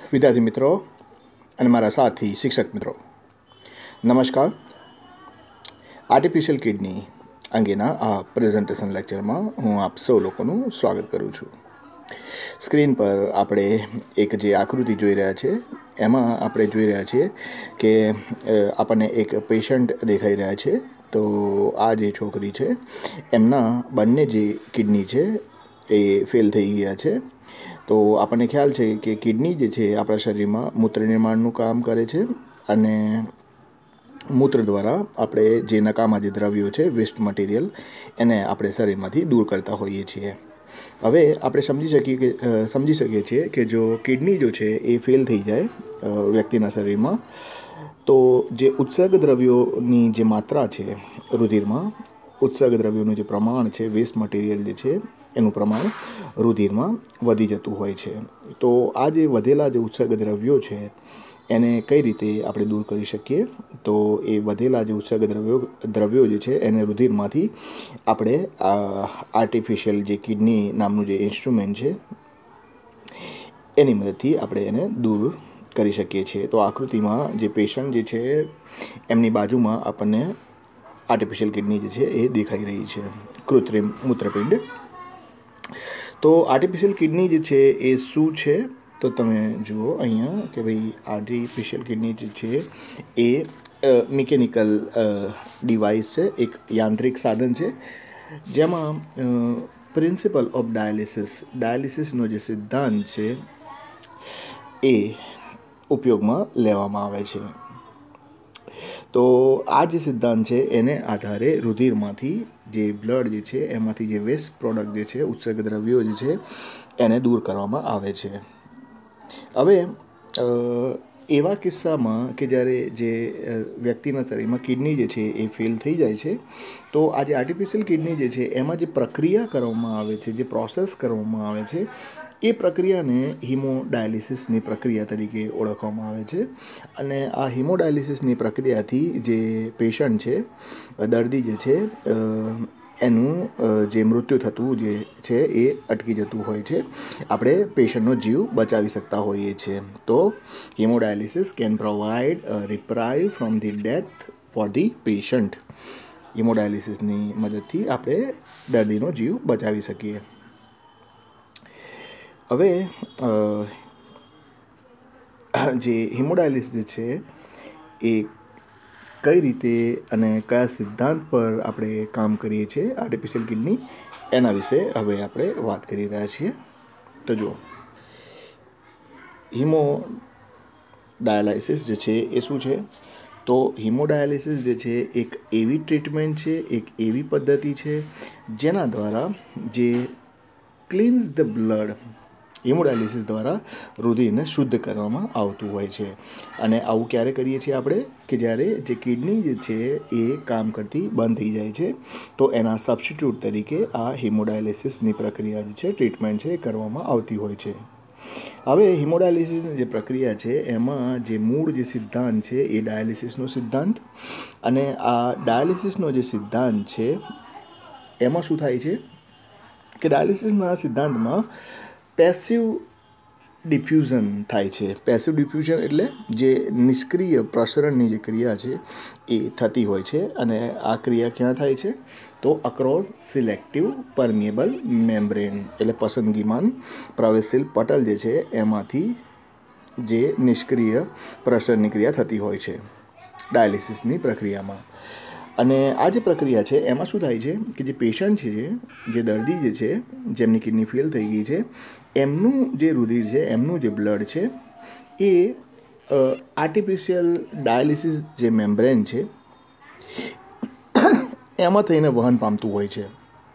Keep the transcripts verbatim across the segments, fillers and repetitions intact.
વિદ્યાર્થી મિત્રો અને મારા સાથી શિક્ષક મિત્રો, નમસ્કાર. આર્ટિફિશિયલ કિડની અંગેના આ પ્રેઝન્ટેશન લેક્ચરમાં હું આપ સૌ લોકોનું સ્વાગત કરું છું. સ્ક્રીન પર આપણે એક જે આકૃતિ જોઈ રહ્યા છે એમાં આપણે જોઈ રહ્યા છીએ કે આપણને એક પેશન્ટ દેખાઈ રહ્યા છે. તો આ જે છોકરી છે એમના બંને જે કિડની છે એ ફેલ થઈ ગયા છે. તો આપણને ખ્યાલ છે કે કિડની જે છે આપણા શરીરમાં મૂત્ર નિર્માણનું કામ કરે છે અને મૂત્ર દ્વારા આપણે જે નકામા જે દ્રવ્યો છે, વેસ્ટ મટીરિયલ, એને આપણે શરીરમાંથી દૂર કરતા હોઈએ છીએ. હવે આપણે સમજી શકીએ કે સમજી શકીએ છીએ કે જો કિડની જો છે એ ફેલ થઈ જાય વ્યક્તિના શરીરમાં, તો જે ઉત્સર્ગ દ્રવ્યોની જે માત્રા છે રુધિરમાં, ઉત્સર્ગ દ્રવ્યોનું જે પ્રમાણ છે, વેસ્ટ મટીરિયલ જે છે એનું પ્રમાણ રુધિરમાં વધી જતું હોય છે. તો આ જે વધેલા જે ઉત્સર્ગ દ્રવ્યો છે એને કઈ રીતે આપણે દૂર કરી શકીએ? તો એ વધેલા જે ઉત્સર્ગ દ્રવ્યો દ્રવ્યો જે છે એને રુધિરમાંથી આપણે આર્ટિફિશિયલ જે કિડની નામનું જે ઇન્સ્ટ્રુમેન્ટ છે એની મદદથી આપણે એને દૂર કરી શકીએ છીએ. તો આકૃતિમાં જે પેશન્ટ જે છે એમની બાજુમાં આપણને આર્ટિફિશિયલ કિડની જે છે એ દેખાઈ રહી છે, કૃત્રિમ મૂત્રપિંડ. તો આર્ટિફિશિયલ કિડની જે છે એ શું છે? તો તમે જુઓ અહીંયા કે ભાઈ આર્ટિફિશિયલ કિડની જે છે એ મિકેનિકલ ડિવાઇસ છે, એક યાંત્રિક સાધન છે જેમાં પ્રિન્સિપલ ઓફ ડાયાલિસિસ ડાયાલિસિસનો જે સિદ્ધાંત છે એ ઉપયોગમાં લેવામાં આવે છે. તો આ જે સિદ્ધાંત છે એને આધારે રુધિરમાંથી જે બ્લડ જે છે એમાંથી જે વેસ્ટ પ્રોડક્ટ જે છે, ઉત્સર્ગ દ્રવ્યો જે છે એને દૂર કરવામાં આવે છે. હવે એવા કિસ્સામાં કે જ્યારે જે વ્યક્તિના શરીરમાં કિડની જે છે એ ફેલ થઈ જાય છે, તો આ જે આર્ટિફિશિયલ કિડની જે છે એમાં જે પ્રક્રિયા કરવામાં આવે છે, જે પ્રોસેસ કરવામાં આવે છે, એ પ્રક્રિયાને હિમોડાયાલિસિસની પ્રક્રિયા તરીકે ઓળખવામાં આવે છે. અને આ હિમોડાયાલિસિસની પ્રક્રિયાથી જે પેશન્ટ છે, દર્દી જે છે, એનું જે મૃત્યુ થતું જે છે એ અટકી જતું હોય છે. આપણે પેશન્ટનો જીવ બચાવી શકતા હોઈએ છીએ. તો hemodialysis can provide reprieve from the death for the patient. હિમોડાયાલિસિસની મદદથી આપણે દર્દીનો જીવ બચાવી શકીએ. હવે જે હિમોડાયાલિસિસ છે એ કઈ રીતે અને કયા સિદ્ધાંત પર આપણે કામ કરીએ છીએ આર્ટિફિશિયલ કિડની, એના વિશે હવે આપણે વાત કરી રહ્યા છીએ. તો જુઓ, હિમોડાયાલિસિસ જે છે એ શું છે? તો હિમોડાયાલિસિસ જે છે એક એવી ટ્રીટમેન્ટ છે, એક એવી પદ્ધતિ છે જેના દ્વારા જે ક્લીન્સ ધ બ્લડ, હિમોડાયાલિસિસ દ્વારા રુધિરને શુદ્ધ કરવામાં આવતું હોય છે. અને આવું ક્યારે કરીએ છીએ આપણે? કે જ્યારે જે કિડની જે છે એ કામ કરતી બંધ થઈ જાય છે, તો એના સબસ્ટિટ્યૂટ તરીકે આ હિમોડાયાલિસિસની પ્રક્રિયા જે છે, ટ્રીટમેન્ટ છે, એ કરવામાં આવતી હોય છે. હવે હિમોડાયાલિસિસની જે પ્રક્રિયા છે એમાં જે મૂળ જે સિદ્ધાંત છે એ ડાયાલિસિસનો સિદ્ધાંત, અને આ ડાયાલિસિસનો જે સિદ્ધાંત છે એમાં શું થાય છે કે ડાયાલિસિસના સિદ્ધાંતમાં પેસિવ ડિફ્યુઝન થાય છે. પેસિવ ડિફ્યુઝન એટલે જે નિષ્ક્રિય પ્રસરણની જે ક્રિયા છે એ થતી હોય છે. અને આ ક્રિયા ક્યાં થાય છે? તો અક્રોસ સિલેક્ટિવ પરમિએબલ મેમ્બ્રેન, એટલે પસંદગીમાન પ્રવેશશીલ પટલ જે છે એમાંથી જે નિષ્ક્રિય પ્રસરણની ક્રિયા થતી હોય છે ડાયાલિસિસની પ્રક્રિયામાં. અને આ જે પ્રક્રિયા છે એમાં શું થાય છે કે જે પેશન્ટ છે, જે દર્દી જે છે, જેમની કિડની ફેલ થઈ ગઈ છે, એમનું જે રુધિર છે, એમનું જે બ્લડ છે એ આર્ટિફિશિયલ ડાયાલિસિસ જે મેમ્બ્રેન છે એમાં થઈને વહન પામતું હોય છે.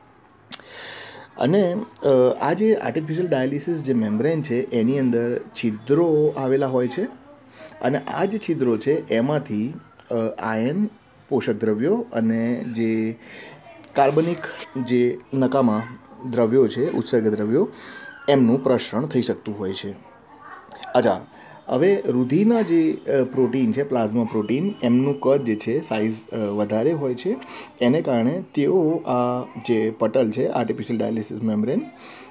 અને આ જે આર્ટિફિશિયલ ડાયાલિસિસ જે મેમ્બ્રેન છે એની અંદર છિદ્રો આવેલા હોય છે, અને આ જે છિદ્રો છે એમાંથી આયન, પોષક દ્રવ્યો અને જે કાર્બનિક જે નકામા દ્રવ્યો છે, ઉત્સર્ગ દ્રવ્યો, એમનું પ્રસરણ થઈ શકતું હોય છે. અચ્છા, હવે રુધિરના જે પ્રોટીન છે, પ્લાઝ્મા પ્રોટીન, એમનું કદ જે છે, સાઇઝ વધારે હોય છે. એને કારણે તેઓ આ જે પટલ છે, આર્ટિફિશિયલ ડાયાલિસિસ મેમ્બ્રેન,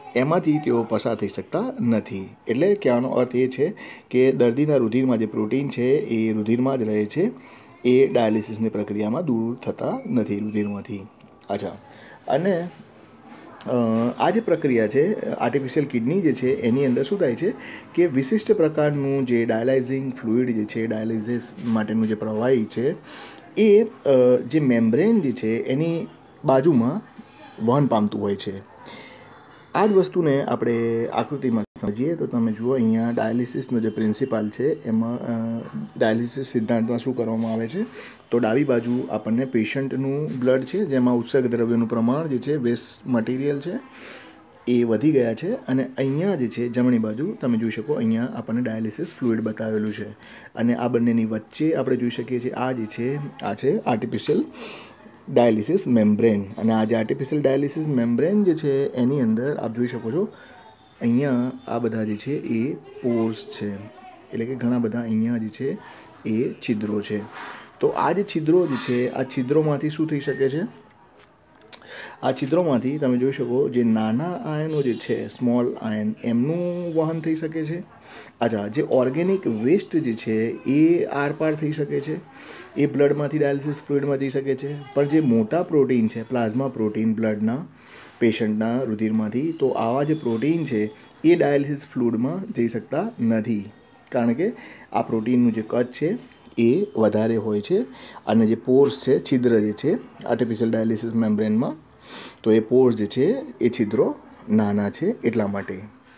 એમાંથી તેઓ પસાર થઈ શકતા નથી. એટલે કહેવાનો અર્થ એ છે કે દર્દીના રુધિરમાં જે પ્રોટીન છે એ રુધિરમાં જ રહે છે, એ ડાયાલિસિસની પ્રક્રિયામાં દૂર થતા નથી રુધિરમાંથી. અચ્છા, અને આ જે પ્રક્રિયા છે આર્ટિફિશિયલ કિડની જે છે એની અંદર શું થાય છે કે વિશિષ્ટ પ્રકારનું જે ડાયાલાઇઝિંગ ફ્લુઇડ જે છે, ડાયાલિસિસ માટેનું જે પ્રવાહી છે, એ જે મેમ્બ્રેન જે છે એની બાજુમાં વહન પામતું હોય છે. આ જ વસ્તુને આપણે આકૃતિમાં સમજીએ તો તમે જુઓ અહીંયા ડાયાલિસિસનો જે પ્રિન્સિપાલ છે એમાં ડાયાલિસિસ સિદ્ધાંતમાં શું કરવામાં આવે છે તો ડાબી બાજુ આપણને પેશન્ટનું બ્લડ છે જેમાં ઉત્સર્ગ દ્રવ્યનું પ્રમાણ જે છે, વેસ્ટ મટીરિયલ છે એ વધી ગયા છે, અને અહીંયા જે છે જમણી બાજુ તમે જોઈ શકો અહીંયા આપણને ડાયાલિસિસ ફ્લુઇડ બતાવેલું છે, અને આ બંનેની વચ્ચે આપણે જોઈ શકીએ છીએ આ જે છે આ છે આર્ટિફિશિયલ ડાયાલિસિસ મેમ્બ્રેન. અને આ જે આર્ટિફિશિયલ ડાયાલિસિસ મેમ્બ્રેન જે છે એની અંદર આપ જોઈ શકો છો અહીંયા આ બધા જે છે એ પોર્સ છે, એટલે કે ઘણા બધા અહીંયા જે છે એ છિદ્રો છે. તો આ જે છિદ્રો જે છે આ છિદ્રોમાંથી શું થઈ શકે છે, આ છિદ્રોમાંથી તમે જોઈ શકો જે નાના આયનો જે છે, સ્મોલ આયન, એમનું વહન થઈ શકે છે. અચ્છા, જે ઓર્ગેનિક વેસ્ટ જે છે એ આરપાર થઈ શકે છે, એ બ્લડમાંથી ડાયાલિસિસ ફ્લુઇડમાં જઈ શકે છે. પણ જે મોટા પ્રોટીન છે, પ્લાઝમા પ્રોટીન બ્લડના પેશન્ટના રુધિરમાંથી, તો આવા જે પ્રોટીન છે એ ડાયાલિસિસ ફ્લુઇડમાં જઈ શકતા નથી, કારણ કે આ પ્રોટીનનું જે કદ છે એ વધારે હોય છે, અને જે પોર્સ છે, છિદ્ર જે છે આર્ટિફિશિયલ ડાયાલિસિસ મેમ્બ્રેનમાં, તો એ પોર્સ જે છે એ છિદ્રો નાના છે એટલા માટે.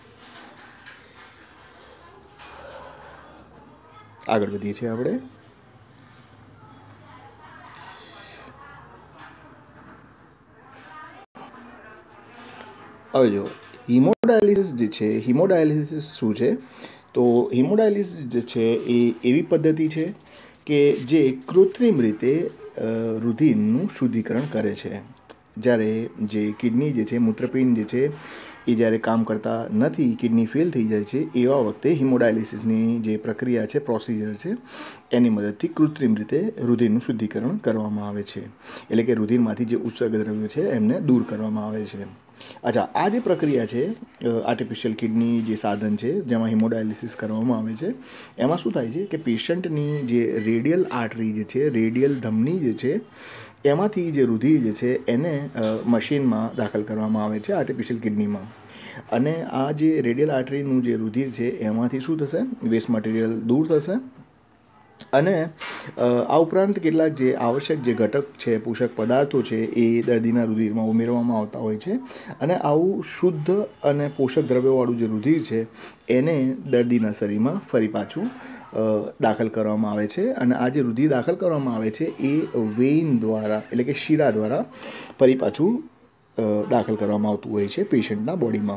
આગળ વધીએ છીએ આપણે. હવે જો હિમોડાયાલિસિસ જે છે, હિમોડાયાલિસિસ શું છે તો હિમોડાયાલિસિસ જે છે એ એવી પદ્ધતિ છે કે જે કૃત્રિમ રીતે રુધિરનું શુદ્ધિકરણ કરે છે. જ્યારે જે કિડની જે છે, મૂત્રપિંડ જે છે એ જ્યારે કામ કરતા નથી, કિડની ફેલ થઈ જાય છે, એવા વખતે હિમોડાયાલિસિસની જે પ્રક્રિયા છે, પ્રોસિજર છે, એની મદદથી કૃત્રિમ રીતે રુધિરનું શુદ્ધિકરણ કરવામાં આવે છે. એટલે કે રુધિરમાંથી જે ઉત્સર્ગ દ્રવ્યો છે એમને દૂર કરવામાં આવે છે. અચ્છા, આ જે પ્રક્રિયા છે આર્ટિફિશિયલ કિડની જે સાધન છે જેમાં હિમોડાયાલિસિસ કરવામાં આવે છે, એમાં શું થાય છે કે પેશન્ટની જે રેડિયલ આર્ટરી જે છે, રેડિયલ ધમની જે છે, એમાંથી જે રુધિર જે છે એને મશીનમાં દાખલ કરવામાં આવે છે આર્ટિફિશિયલ કિડનીમાં. અને આ જે રેડિયલ આર્ટરીનું જે રુધિર છે એમાંથી શું થશે, વેસ્ટ મટીરિયલ દૂર થશે, અને આ ઉપરાંત કેટલાક જે આવશ્યક જે ઘટક છે, પોષક પદાર્થો છે, એ દર્દીના રુધિરમાં ઉમેરવામાં આવતા હોય છે, અને આવું શુદ્ધ અને પોષક દ્રવ્યોવાળું જે રુધિર છે એને દર્દીના શરીરમાં ફરી પાછું દાખલ કરવામાં આવે છે. અને આ જે રુધિર દાખલ કરવામાં આવે છે એ વેઇન દ્વારા, એટલે કે શીરા દ્વારા ફરી પાછું દાખલ કરવામાં આવતું હોય છે પેશન્ટના બોડીમાં.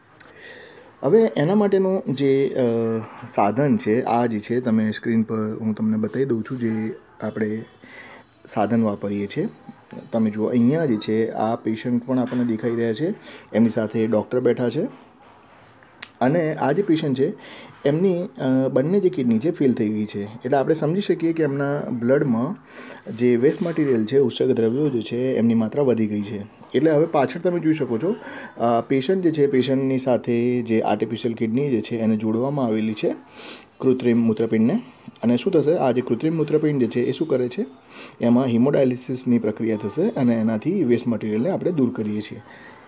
હવે એના માટેનું જે સાધન છે, આ જે છે તમે સ્ક્રીન પર હું તમને બતાવી દઉં છું, જે આપણે સાધન વાપરીએ છીએ. તમે જુઓ અહીંયા જે છે આ પેશન્ટ પણ આપણને દેખાઈ રહ્યા છે, એમની સાથે ડૉક્ટર બેઠા છે, અને આ જે પેશન્ટ છે એમની બંને જે કિડની છે ફેલ થઈ ગઈ છે. એટલે આપણે સમજી શકીએ કે એમના બ્લડમાં જે વેસ્ટ મટીરિયલ છે, ઉત્સર્ગ દ્રવ્યો જે છે એમની માત્રા વધી ગઈ છે. એટલે હવે પાછળ તમે જોઈ શકો છો પેશન્ટ જે છે, પેશન્ટની સાથે જે આર્ટિફિશિયલ કિડની જે છે એને જોડવામાં આવેલી છે કૃત્રિમ મૂત્રપિંડને. અને શું થશે, આ જે કૃત્રિમ મૂત્રપિંડ જે છે એ શું કરે છે, એમાં હિમોડાયાલિસિસની પ્રક્રિયા થશે, અને એનાથી વેસ્ટ મટીરિયલને આપણે દૂર કરીએ છીએ.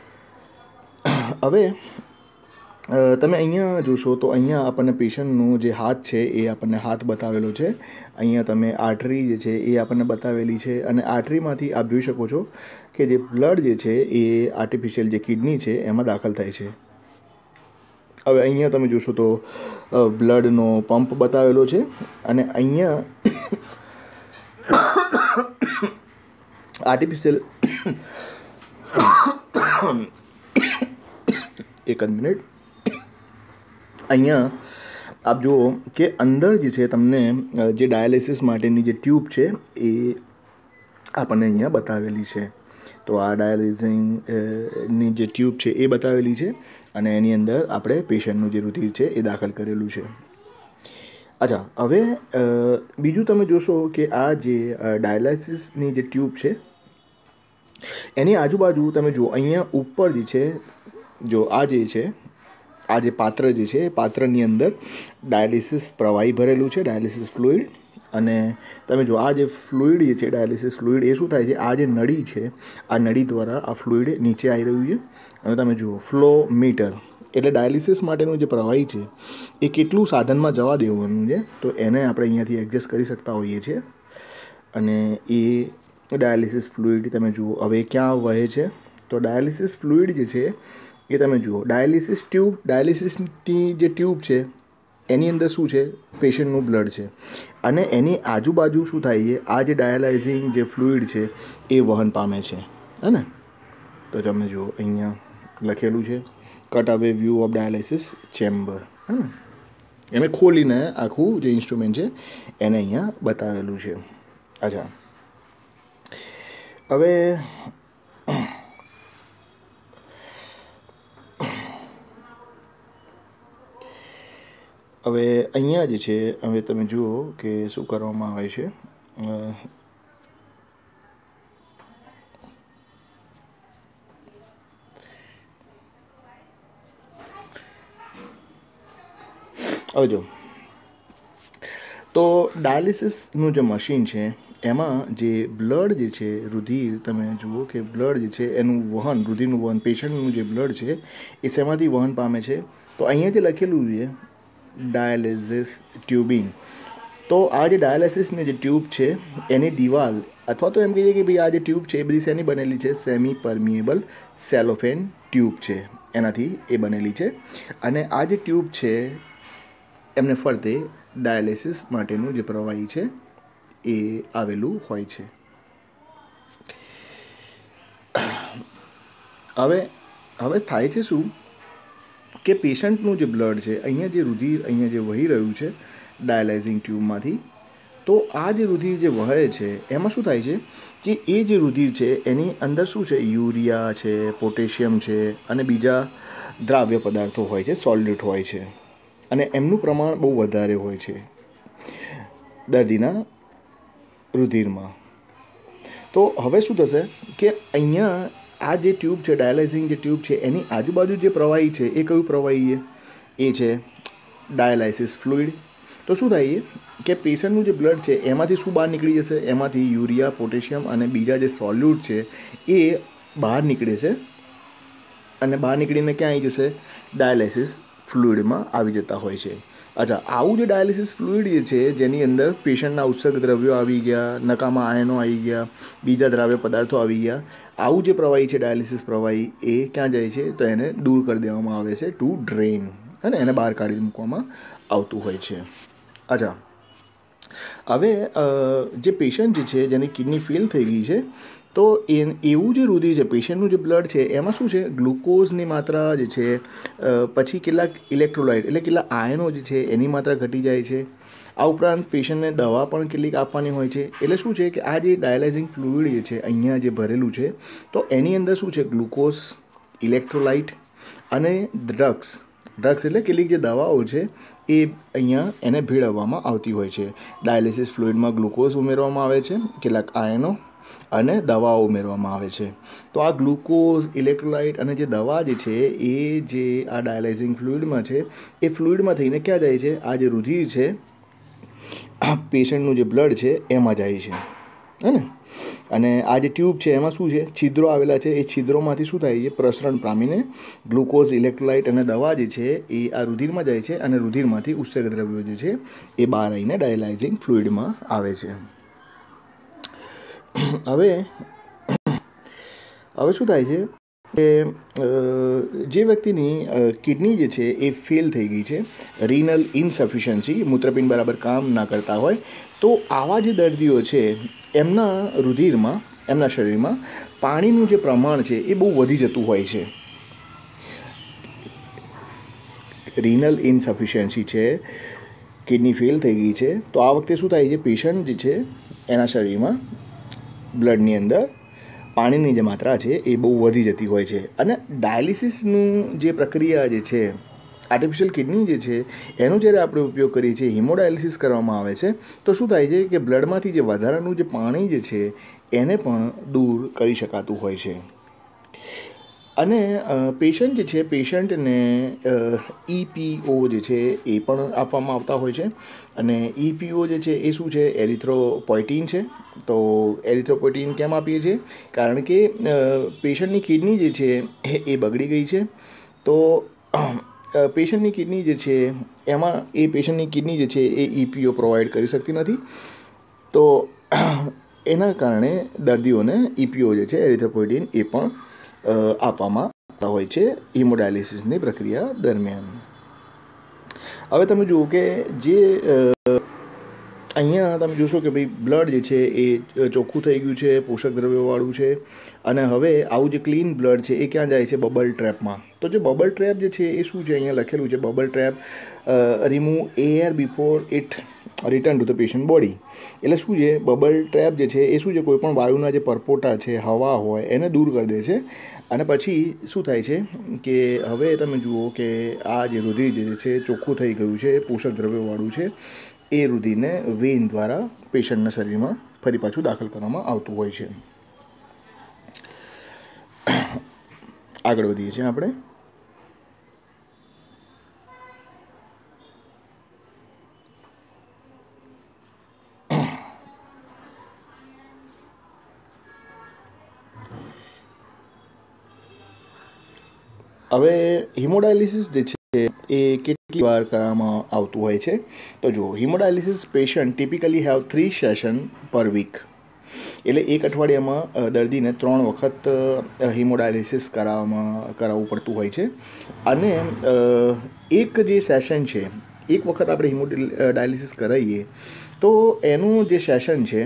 હવે તમે અહીંયા જોશો તો અહીંયા આપણને પેશન્ટનું જે હાથ છે એ આપણને હાથ બતાવેલો છે. અહીંયા તમે આર્ટરી જે છે એ આપણને બતાવેલી છે, અને આર્ટરીમાંથી આપ જોઈ શકો છો કે જે બ્લડ જે છે એ આર્ટિફિશિયલ જે કિડની છે એમાં દાખલ થાય છે. હવે અહીંયા તમે જોશો તો બ્લડનો પંપ બતાવેલો છે, અને અહીંયા આર્ટિફિશિયલ એક જ મિનિટ અહીંયા આપ જુઓ કે અંદર જે છે તમને જે ડાયાલિસિસ માટેની જે ટ્યુબ છે એ આપણને અહીંયા બતાવેલી છે. તો આ ડાયાલિસિંગ ની જે ટ્યુબ છે એ બતાવેલી છે, અને એની અંદર આપણે પેશન્ટનું જે રુધિર છે એ દાખલ કરેલું છે. અચ્છા, હવે બીજું તમે જોશો કે આ જે ડાયાલિસિસની જે ટ્યુબ છે એની આજુબાજુ તમે જુઓ અહીંયા ઉપર જે છે જો આ જે છે આ જે પાત્ર જે છે એ પાત્રની અંદર ડાયાલિસિસ પ્રવાહી ભરેલું છે, ડાયાલિસિસ ફ્લુઇડ. અને તમે જો આ જે ફ્લુઇડ જે છે ડાયાલિસિસ ફ્લુઇડ એ શું થાય છે, આ જે નળી છે આ નળી દ્વારા આ ફ્લુઇડ નીચે આવી રહ્યું છે. અને તમે જુઓ ફ્લો મીટર એટલે ડાયાલિસિસ માટેનું જે પ્રવાહી છે એ કેટલું સાધનમાં જવા દેવાનું છે, તો એને આપણે અહીંયાથી એડજસ્ટ કરી શકતા હોઈએ છીએ. અને એ ડાયાલિસિસ ફ્લુઇડ તમે જુઓ હવે ક્યાં વહે છે, તો ડાયાલિસિસ ફ્લુઇડ જે છે એ તમે જુઓ ડાયાલિસિસ ટ્યુબ, ડાયાલિસિસની જે ટ્યુબ છે એની અંદર શું છે, પેશન્ટનું બ્લડ છે. અને એની આજુબાજુ શું થાય છે, આ જે ડાયાલાઇઝિંગ જે ફ્લુઇડ છે એ વહન પામે છે, હે ને. તો તમે જુઓ અહીંયા લખેલું છે કટ અવે વ્યૂ ઓફ ડાયાલિસિસ ચેમ્બર, હે ને. એને ખોલીને આખું જે ઇન્સ્ટ્રુમેન્ટ છે એને અહીંયા બતાવેલું છે. અચ્છા, હવે હવે અહીંયા જે છે હવે તમે જુઓ કે શું કરવામાં આવે છે. હવે જો તો ડાયાલિસિસનું જે મશીન છે એમાં જે બ્લડ જે છે રુધિર, તમે જુઓ કે બ્લડ જે છે એનું વહન, રુધિરનું વહન, પેશન્ટનું જે બ્લડ છે એ શેમાંથી વહન પામે છે, તો અહીંયા જે લખેલું છે ડાયાલિસિસ ટ્યુબિંગ. તો આ જે ડાયાલિસિસની જે ટ્યુબ છે એની દિવાલ અથવા તો એમ કહીએ કે ભાઈ આ જે ટ્યુબ છે એ બધી શેની બનેલી છે, સેમી પરમિએબલ સેલોફેન ટ્યુબ છે એનાથી એ બનેલી છે. અને આ જે ટ્યુબ છે એમને ફરતે ડાયાલિસિસ માટેનું જે પ્રવાહી છે એ આવેલું હોય છે. હવે હવે થાય છે શું કે પેશન્ટનું જે બ્લડ છે, અહીંયા જે રુધિર અહીંયા જે વહી રહ્યું છે ડાયાલાઇઝિંગ ટ્યુબમાંથી, તો આ જે રુધિર જે વહે છે એમાં શું થાય છે કે એ જે રુધિર છે એની અંદર શું છે, યુરિયા છે, પોટેશિયમ છે અને બીજા દ્રાવ્ય પદાર્થો હોય છે, સોલ્યુટ હોય છે. અને એમનું પ્રમાણ બહુ વધારે હોય છે દર્દીના રુધિરમાં. તો હવે શું થશે કે અહીંયા આ જે ટ્યુબ છે, ડાયાલાઇઝિંગ જે ટ્યુબ છે એની આજુબાજુ જે પ્રવાહી છે એ કયું પ્રવાહી છે, એ છે ડાયાલાઇસિસ ફ્લુઇડ. તો શું થાય કે પેશન્ટનું જે બ્લડ છે એમાંથી શું બહાર નીકળી જશે, એમાંથી યુરિયા, પોટેશિયમ અને બીજા જે સોલ્યુટ છે એ બહાર નીકળે છે. અને બહાર નીકળીને ક્યાં આવી જશે, ડાયાલાઇસિસ ફ્લુઇડમાં આવી જતા હોય છે. અચ્છા, આવું જે ડાયાલિસિસ ફ્લુઇડ જે છે જેની અંદર પેશન્ટના ઉત્સર્ગ દ્રવ્યો આવી ગયા, નકામા આયનો આવી ગયા, બીજા દ્રાવ્ય પદાર્થો આવી ગયા, આવું જે પ્રવાહી છે ડાયાલિસિસ પ્રવાહી એ ક્યાં જાય છે, તો એને દૂર કરી દેવામાં આવે છે, ટુ ડ્રેન, અને એને બહાર કાઢી મૂકવામાં આવતું હોય છે. અચ્છા, હવે જે પેશન્ટ જે છે જેની કિડની ફેલ થઈ ગઈ છે, તો એ એવું જે રુધિર છે, પેશન્ટનું જે બ્લડ છે એમાં શું છે, ગ્લુકોઝની માત્રા જે છે, પછી કેટલાક ઇલેક્ટ્રોલાઇટ એટલે કેટલા આયનો જે છે એની માત્રા ઘટી જાય છે. આ ઉપરાંત પેશન્ટને દવા પણ કેટલીક આપવાની હોય છે. એટલે શું છે કે આ જે ડાયાલાઇઝિંગ ફ્લુઇડ જે છે અહીંયા જે ભરેલું છે, તો એની અંદર શું છે, ગ્લુકોઝ, ઇલેક્ટ્રોલાઇટ અને ડ્રગ્સ, ડ્રગ્સ એટલે કેટલીક જે દવાઓ છે એ અહીંયા એને ભેળવવામાં આવતી હોય છે. ડાયાલિસિસ ફ્લુઇડમાં ગ્લુકોઝ ઉમેરવામાં આવે છે, કેટલાક આયનો અને દવાઓ ઉમેરવામાં આવે છે. તો આ ગ્લુકોઝ, ઇલેક્ટ્રોલાઇટ અને જે દવા જે છે એ જે આ ડાયાલાઇઝિંગ ફ્લુઇડમાં છે એ ફ્લુઇડમાં થઈને ક્યાં જાય છે, આ જે રુધિર છે, આ પેશન્ટનું જે બ્લડ છે એમાં જાય છે, હે ને. અને આ જે ટ્યુબ છે એમાં શું છે, છિદ્રો આવેલા છે, એ છિદ્રોમાંથી શું થાય છે, પ્રસરણ પામીને ગ્લુકોઝ, ઇલેક્ટ્રોલાઇટ અને દવા જે છે એ આ રુધિરમાં જાય છે અને રુધિરમાંથી ઉત્સર્ગ દ્રવ્યો જે છે એ બહાર આવીને ડાયાલાઇઝિંગ ફ્લુઇડમાં આવે છે. હવે હવે શું થાય છે કે જે વ્યક્તિની કિડની જે છે એ ફેલ થઈ ગઈ છે, રિનલ ઇનસફિશિયન્સી, મૂત્રપિંડ બરાબર કામ ના કરતા હોય, તો આવા જે દર્દીઓ છે એમના રુધિરમાં, એમના શરીરમાં પાણીનું જે પ્રમાણ છે એ બહુ વધી જતું હોય છે. રિનલ ઇનસફિશિયન્સી છે, કિડની ફેલ થઈ ગઈ છે, તો આ વખતે શું થાય છે, પેશન્ટ જે છે એના શરીરમાં બ્લડની અંદર પાણીની જે માત્રા છે એ બહુ વધી જતી હોય છે. અને ડાયાલિસિસનું જે પ્રક્રિયા જે છે, આર્ટિફિશિયલ કિડની જે છે એનો જ્યારે આપણે ઉપયોગ કરીએ છીએ, હિમોડાયાલિસિસ કરવામાં આવે છે, તો શું થાય છે કે બ્લડમાંથી જે વધારાનું જે પાણી જે છે એને પણ દૂર કરી શકાતું હોય છે. અને પેશન્ટ જે છે પેશન્ટને ઈપીઓ જે છે એ પણ આપવામાં આવતા હોય છે. અને ઈપીઓ જે છે એ શું છે, એરિથ્રોપોઇટીન છે. તો એરિથ્રોપોઇટીન કેમ આપીએ છીએ? કારણ કે પેશન્ટની કિડની જે છે એ બગડી ગઈ છે. તો પેશન્ટની કિડની જે છે એમાં એ પેશન્ટની કિડની જે છે એ ઈપીઓ પ્રોવાઈડ કરી શકતી નથી. તો એના કારણે દર્દીઓને ઈપીઓ જે છે એરિથ્રોપોઇટીન એ પણ આપવામાં આવતા હોય છે હિમોડાયાલિસિસની પ્રક્રિયા દરમિયાન. હવે તમે જુઓ કે જે અહીંયા તમે જોશો કે ભાઈ બ્લડ જે છે એ ચોખ્ખું થઈ ગયું છે, પોષક દ્રવ્યોવાળું છે. અને હવે આવું જે ક્લીન બ્લડ છે એ ક્યાં જાય છે? બબલ ટ્રેપમાં. તો જે બબલ ટ્રેપ જે છે એ શું છે? અહીંયા લખેલું છે bubble trap remove air before it return to the patient body. એટલે શું છે? બબલ ટ્રેપ જે છે એ શું છે? કોઈ પણ વાયુના જે પરપોટા છે, હવા હોય એને દૂર કરી દે છે. અને પછી શું થાય છે કે હવે તમે જુઓ કે આ જે રુધિર જે છે ચોખ્ખું થઈ ગયું છે, પોષક દ્રવ્યોવાળું છે. એ રુધિરને વેઇન દ્વારા પેશન્ટના શરીરમાં ફરી પાછું દાખલ કરવામાં આવતું હોય છે. આગળ વધીએ છીએ આપણે. હવે હિમોડાયાલિસિસ જે છે એ કેટલી વાર કરવામાં આવતું હોય છે? તો જુઓ, hemodialysis patient typically have three session per week. એટલે એક અઠવાડિયામાં દર્દીને ત્રણ વખત હિમોડાયાલિસિસ કરાવવામાં કરાવવું પડતું હોય છે. અને એક જે સેશન છે, એક વખત આપણે હિમોડાયાલિસિસ કરાવીએ તો એનું જે સેશન છે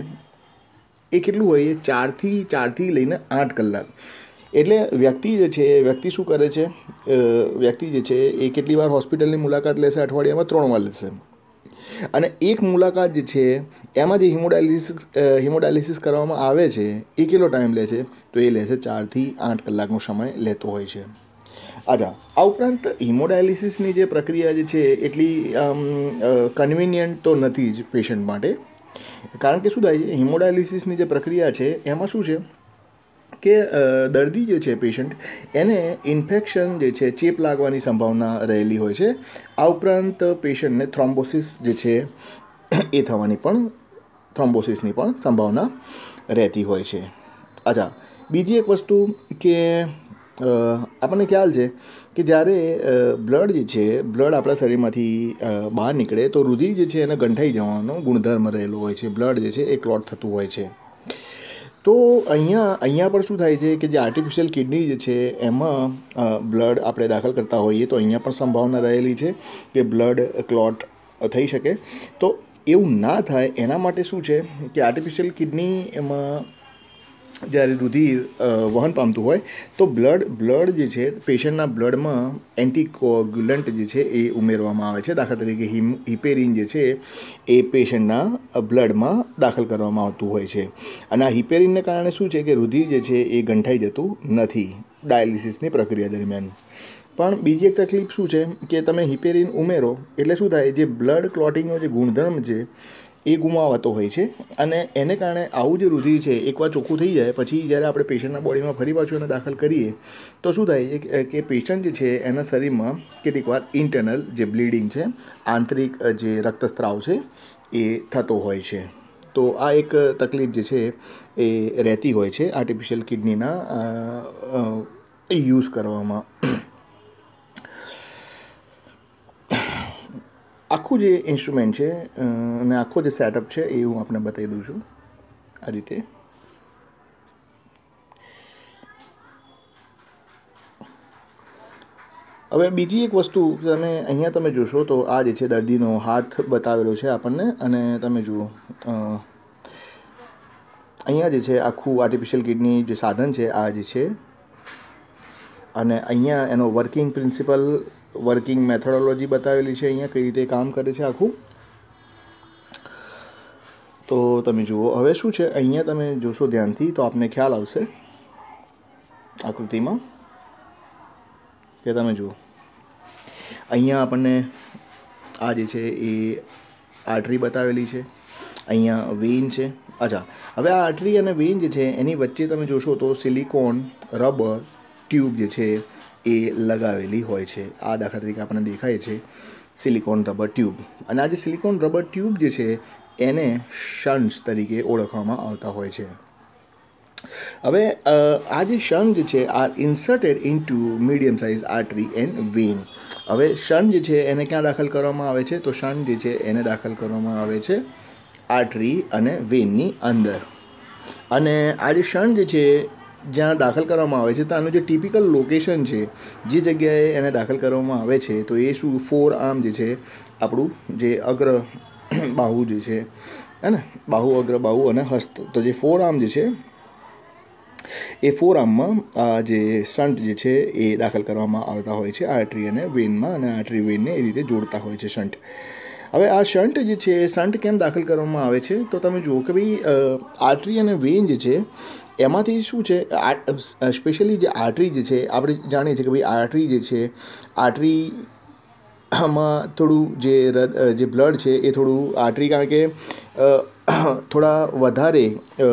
એ કેટલું હોય? ચારથી ચારથી લઈને આઠ કલાક. એટલે વ્યક્તિ જે છે વ્યક્તિ શું કરે છે? વ્યક્તિ જે છે એ કેટલી વાર હોસ્પિટલની મુલાકાત લેશે? અઠવાડિયામાં ત્રણ વાર લેશે. અને એક મુલાકાત જે છે એમાં જે હિમોડાયાલિસિસ હિમોડાયાલિસિસ કરવામાં આવે છે એ કેટલો ટાઈમ લે છે? તો એ લે છે ચારથી આઠ કલાકનો સમય લેતો હોય છે. અચ્છા, આ ઉપરાંત હિમોડાયાલિસિસની જે પ્રક્રિયા જે છે એટલી કન્વિનિયન્ટ તો નથી જ પેશન્ટ માટે. કારણ કે શું થાય છે? હિમોડાયાલિસિસની જે પ્રક્રિયા છે એમાં શું છે કે દર્દી જે છે પેશન્ટ એને ઇન્ફેક્શન જે છે, ચેપ લાગવાની સંભાવના રહેલી હોય છે. આ ઉપરાંત પેશન્ટને થ્રોમ્બોસિસ જે છે એ થવાની પણ થ્રોમ્બોસિસની પણ સંભાવના રહેતી હોય છે. અચ્છા, બીજી એક વસ્તુ કે આપણને ખ્યાલ છે કે જ્યારે બ્લડ જે છે બ્લડ આપણા શરીરમાંથી બહાર નીકળે તો રુધિર જે છે એને ગંઠાઈ જવાનો ગુણધર્મ રહેલો હોય છે. બ્લડ જે છે એ ક્લોટ થતું હોય છે. તો અહીંયા અહીંયા પણ શું થાય છે કે જે આર્ટિફિશિયલ કિડની જે છે એમાં બ્લડ આપણે દાખલ કરતા હોઈએ તો અહીંયા પણ સંભાવના રહેલી છે કે બ્લડ ક્લોટ થઈ શકે. તો એવું ના થાય એના માટે શું છે કે આર્ટિફિશિયલ કિડની એમાં જ્યારે રુધિર વહન પામતું હોય તો બ્લડ બ્લડ જે છે પેશન્ટના બ્લડમાં એન્ટીકોગ્યુલન્ટ જે છે એ ઉમેરવામાં આવે છે. દાખલા તરીકે હિમ હિપેરિન જે છે એ પેશન્ટના બ્લડમાં દાખલ કરવામાં આવતું હોય છે. અને આ હિપેરિનને કારણે શું છે કે રુધિર જે છે એ ગંઠાઈ જતું નથી ડાયાલિસિસની પ્રક્રિયા દરમિયાન. પણ બીજી એક તકલીફ શું છે કે તમે હિપેરિન ઉમેરો એટલે શું થાય? જે બ્લડ ક્લોટિંગનો જે ગુણધર્મ છે એ ગુમાવાતો હોય છે. અને એને કારણે આવું જે રુધિર છે એકવાર ચોખ્ખું થઈ જાય પછી જ્યારે આપણે પેશન્ટના બોડીમાં ફરી પાછું એને દાખલ કરીએ તો શું થાય કે પેશન્ટ જે છે એના શરીરમાં કેટલીક વાર ઇન્ટરનલ જે બ્લીડિંગ છે, આંતરિક જે રક્તસ્રાવ છે એ થતો હોય છે. તો આ એક તકલીફ જે છે એ રહેતી હોય છે આર્ટિફિશિયલ કિડનીના યુઝ કરવામાં. આખું જે ઇન્સ્ટ્રુમેન્ટ છે અને આખો જે સેટઅપ છે એ હું આપને બતાવી દઉં છું આ રીતે. હવે બીજી એક વસ્તુ તમે અહીંયા તમે જોશો તો આ જે છે દર્દીનો હાથ બતાવેલો છે આપણને. અને તમે જુઓ અહીંયા જે છે આખું આર્ટિફિશિયલ કિડની જે સાધન છે આ જે છે. અને અહીંયા એનો વર્કિંગ પ્રિન્સિપલ, વર્કિંગ મેથોડોલોજી બતાવેલી છે અહીંયા કઈ રીતે કામ કરે છે આખું. તો તમે જુઓ હવે શું છે અહીંયા તમે જોશો ધ્યાનથી તો આપને ખ્યાલ આવશે આકૃતિમાં કે તમે જુઓ અહીંયા આપણને આ જે છે એ આર્ટરી બતાવેલી છે, અહીંયા વેઇન છે. અચ્છા, હવે આ આર્ટરી અને વેઇન જે છે એની વચ્ચે તમે જોશો તો સિલિકોન, રબર, ટ્યુબ જે છે એ લગાવેલી હોય છે. આ દાખલા તરીકે આપણને દેખાય છે સિલિકોન રબર ટ્યુબ. અને આ જે સિલિકોન રબર ટ્યુબ જે છે એને શન્ટ્સ તરીકે ઓળખવામાં આવતા હોય છે. હવે આ જે શન્ટ જે છે are inserted into medium size artery and vein. હવે શન્ટ જે છે એને ક્યાં દાખલ કરવામાં આવે છે? તો શન્ટ જે છે એને દાખલ કરવામાં આવે છે આર્ટરી અને વેનની અંદર. અને આ જે શન્ટ જે છે જ્યાં દાખલ કરવામાં આવે છે તો આનું જે ટિપિકલ લોકેશન છે, જે જગ્યાએ એને દાખલ કરવામાં આવે છે તો એ શું, ફોર આર્મ જે છે આપણું જે અગ્ર બાહુ જે છે હે ને, બાહુ અગ્ર બાહુ અને હસ્ત, તો જે ફોર આર્મ જે છે એ ફોર આર્મમાં આ જે શન્ટ જે છે એ દાખલ કરવામાં આવતા હોય છે આર્ટરી અને વેનમાં, અને આર્ટરી વેનને એ રીતે જોડતા હોય છે શન્ટ. હવે આ શન્ટ જે છે શન્ટ કેમ દાખલ કરવામાં આવે છે? તો તમે જુઓ કે ભાઈ આર્ટરી અને વેન જે છે એમાંથી શું છે, સ્પેશિયલી જે આર્ટરી જે છે આપણે જાણીએ છીએ કે ભાઈ આર્ટરી જે છે આર્ટરી આમાં થોડું જે જે બ્લડ છે એ થોડું આર્ટરી, કારણ કે થોડા વધારે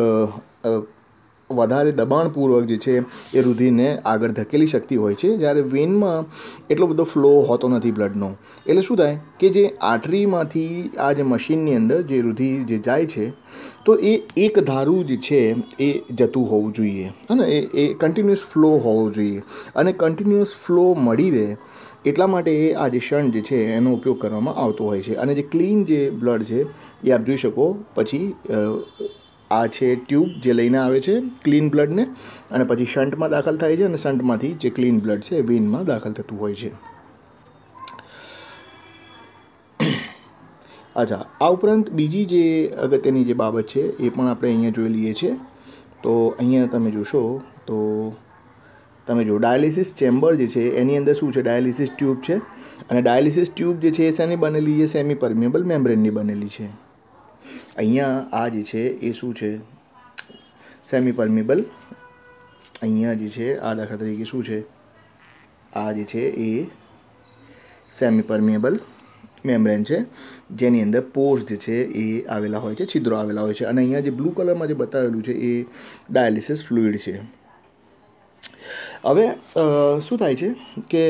વધારે દબાણપૂર્વક જે છે એ રુધિરને આગળ ધકેલી શકતી હોય છે, જ્યારે વેનમાં એટલો બધો ફ્લો હોતો નથી બ્લડનો. એટલે શું થાય કે જે આર્ટરીમાંથી આ જે મશીનની અંદર જે રુધિર જે જાય છે તો એ એક ધારું જે છે એ જતું હોવું જોઈએ અને એ એ કન્ટિન્યુઅસ ફ્લો હોવો જોઈએ, અને કન્ટિન્યુઅસ ફ્લો મળી રહે એટલા માટે આ જે શન્ટ જે છે એનો ઉપયોગ કરવામાં આવતો હોય છે. અને જે ક્લીન જે બ્લડ છે એ આપ જોઈ શકો, પછી આ છે ટ્યુબ જે લઈને આવે છે ક્લીન બ્લડને, અને પછી શન્ટમાં દાખલ થાય છે, અને શન્ટમાંથી જે ક્લીન બ્લડ છે વેનમાં દાખલ થતું હોય છે. અચ્છા, આ ઉપરાંત બીજી જે અગત્યની જે બાબત છે એ પણ આપણે અહીંયા જોઈ લઈએ છીએ. તો અહીંયા તમે જોશો તો તમે જો ડાયાલિસિસ ચેમ્બર જે છે એની અંદર શું છે, ડાયાલિસિસ ટ્યુબ છે, અને ડાયાલિસિસ ટ્યુબ જે છે એ શેની બનેલી છે? સેમી પરમિએબલ મેમ્બ્રેનની બનેલી છે. અહીંયા આ જે છે એ શું છે, સેમી પરમિએબલ. અહીંયા જે છે આ દાખલા તરીકે શું છે, આ જે છે એ સેમી પરમિએબલ મેમ્બ્રેન છે, જેની અંદર પોર્સ જે છે એ આવેલા હોય છે, છિદ્રો આવેલા હોય છે. અને અહીંયા જે બ્લુ કલરમાં જે બતાવેલું છે એ ડાયાલિસિસ ફ્લુઇડ છે. હવે શું થાય છે કે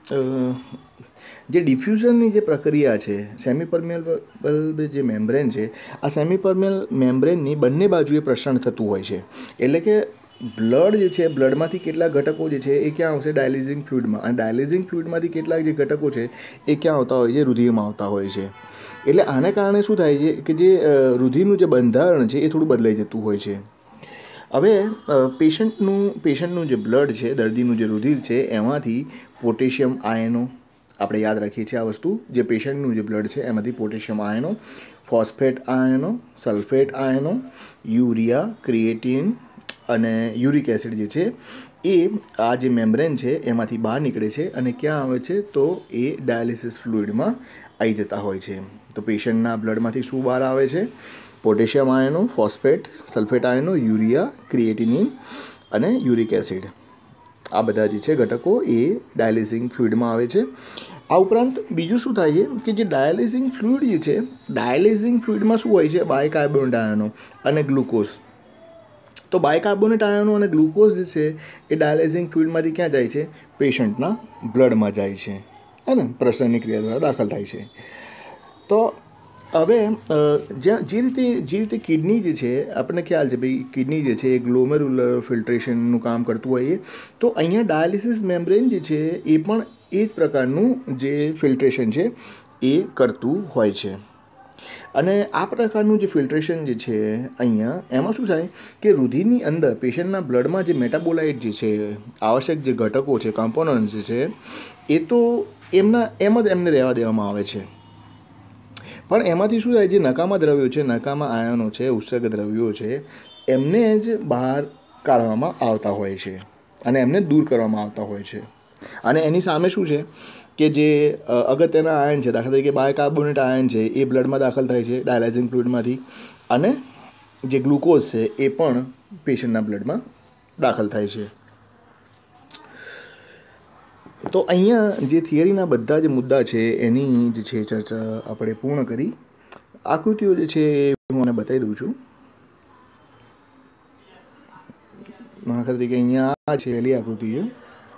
જે ડિફ્યુઝનની જે પ્રક્રિયા છે, સેમી પરમિએબલ જે મેમ્બ્રેન છે, આ સેમી પરમિએબલ મેમ્બ્રેનની બંને બાજુએ પ્રસરણ થતું હોય છે. એટલે કે બ્લડ જે છે, બ્લડમાંથી કેટલાક ઘટકો જે છે એ ક્યાં આવશે? ડાયાલિસિંગ ફ્લુઇડમાં. અને ડાયાલિસિંગ ફ્લુઇડમાંથી કેટલાક જે ઘટકો છે એ ક્યાં આવતા હોય છે? રુધિરમાં આવતા હોય છે. એટલે આને કારણે શું થાય છે કે જે રુધિરનું જે બંધારણ છે એ થોડું બદલાઈ જતું હોય છે. હવે પેશન્ટનું પેશન્ટનું જે બ્લડ છે, દર્દીનું જે રુધિર છે, એમાંથી પોટેશિયમ આયનો, આપણે યાદ રાખીએ છીએ આ વસ્તુ, જે પેશન્ટનું જે બ્લડ છે એમાંથી પોટેશિયમ આયનો, ફોસ્ફેટ આયનો, સલ્ફેટ આયનો, યુરિયા, ક્રિએટિન અને યુરિક એસિડ જે છે એ આ જે મેમ્બ્રેન છે એમાંથી બહાર નીકળે છે અને ક્યાં આવે છે? તો એ ડાયાલિસિસ ફ્લુઇડમાં આવી જતા હોય છે. તો પેશન્ટના બ્લડમાંથી શું બહાર આવે છે? પોટેશિયમ આયનો, ફોસ્ફેટ, સલ્ફેટ આયનો, યુરિયા, ક્રિએટિનિન અને યુરિક એસિડ. આ બધા જે છે ઘટકો એ ડાયાલિસિંગ ફ્લુઇડમાં આવે છે. આ ઉપરાંત બીજું શું થાય છે કે જે ડાયાલિસિંગ ફ્લુઇડ જે છે, ડાયાલિસિંગ ફ્લુઇડમાં શું હોય છે? બાયકાર્બોનેટ આયનો અને ગ્લુકોઝ. તો બાયકાર્બોનેટ આયનો અને ગ્લુકોઝ જે છે એ ડાયાલિસિંગ ફ્લુઇડમાંથી ક્યાં જાય છે? પેશન્ટના બ્લડમાં જાય છે, હે ને, પ્રસરણની ક્રિયા દ્વારા દાખલ થાય છે. તો હવે જ્યાં જે રીતે જે રીતે કિડની જે છે, આપણને ખ્યાલ છે ભાઈ કિડની જે છે એ ગ્લોમેરુલર ફિલ્ટ્રેશનનું કામ કરતું હોય, તો અહીંયા ડાયાલિસિસ મેમ્બ્રેન જે છે એ પણ એ જ પ્રકારનું જે ફિલ્ટ્રેશન છે એ કરતું હોય છે. અને આ પ્રકારનું જે ફિલ્ટ્રેશન જે છે અહીંયા એમાં શું થાય કે રુધિરની અંદર પેશન્ટના બ્લડમાં જે મેટાબોલાઇટ જે છે, આવશ્યક જે ઘટકો છે, કમ્પોનન્ટ્સ જે છે, એ તો એમના એમ જ એમને રહેવા દેવામાં આવે છે. પણ એમાંથી શું થાય, જે નકામા દ્રવ્યો છે, નકામા આયનો છે, ઉત્સર્ગ દ્રવ્યો છે, એમને જ બહાર કાઢવામાં આવતા હોય છે અને એમને દૂર કરવામાં આવતા હોય છે. અને એની સામે શું છે કે જે અગત્યના આયન છે, દાખલા તરીકે બાયકાર્બોનેટ આયન છે, એ બ્લડમાં દાખલ થાય છે ડાયાલાઇઝિંગ ફ્લુઇડમાંથી, અને જે ગ્લુકોઝ છે એ પણ પેશન્ટના બ્લડમાં દાખલ થાય છે. તો અહીંયા જે થિયરીના બધા જ મુદ્દા છે એની જ છે ચર્ચા આપણે પૂર્ણ કરી. આકૃતિઓ જે છે એ હું મને બતાવી દઉં છું. દાખલા તરીકે અહીંયા આ છે પહેલી આકૃતિ છે,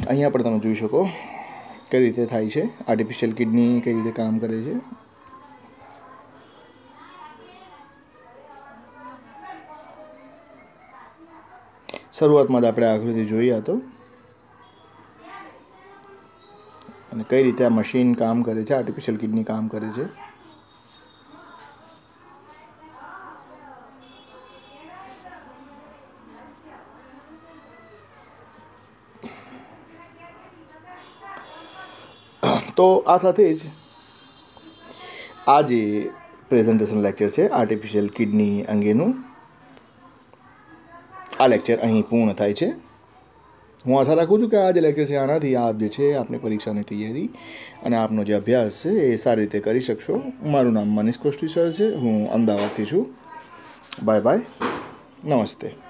અહીંયા પણ તમે જોઈ શકો કઈ રીતે થાય છે, આર્ટિફિશિયલ કિડની કઈ રીતે કામ કરે છે. શરૂઆતમાં જ આપણે આકૃતિ જોઈ હતો અને કઈ રીતે આ મશીન કામ કરે છે, આર્ટિફિશિયલ કિડની કામ કરે છે. તો આ સાથે જ આ જે પ્રેઝન્ટેશન લેક્ચર છે આર્ટિફિશિયલ કિડની અંગેનું, આ લેક્ચર અહીં પૂર્ણ થાય છે. હું આશા રાખું છું કે આ જે લેક્ચર છે આનાથી આપ જે છે આપની પરીક્ષાની તૈયારી અને આપનો જે અભ્યાસ છે એ સારી રીતે કરી શકશો. મારું નામ મનીષ કોષ્ટી સર છે, હું અમદાવાદથી છું. બાય બાય, નમસ્તે.